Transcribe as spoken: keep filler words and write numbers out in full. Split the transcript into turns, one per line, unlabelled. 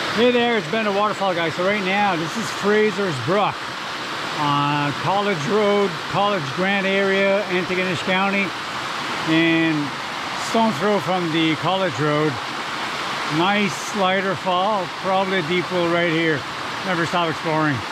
Hey there, it's Ben the Waterfall Guy. So right now, this is Frasers Brook on College Road, College Grant area, Antigonish County, and stone's throw from the College Road. Nice slider fall, probably a deep pool right here. Never stop exploring.